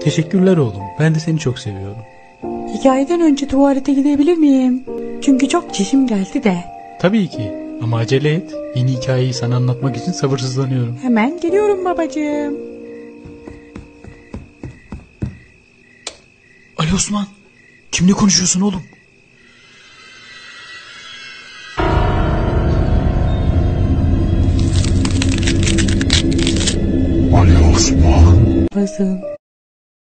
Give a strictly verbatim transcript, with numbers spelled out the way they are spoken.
Teşekkürler oğlum. Ben de seni çok seviyorum. Hikayeden önce tuvalete gidebilir miyim? Çünkü çok çişim geldi de. Tabii ki. Ama acele et. Yeni hikayeyi sana anlatmak için sabırsızlanıyorum. Hemen geliyorum babacığım. Ali Osman. Kimle konuşuyorsun oğlum? Ali Osman. Kızım.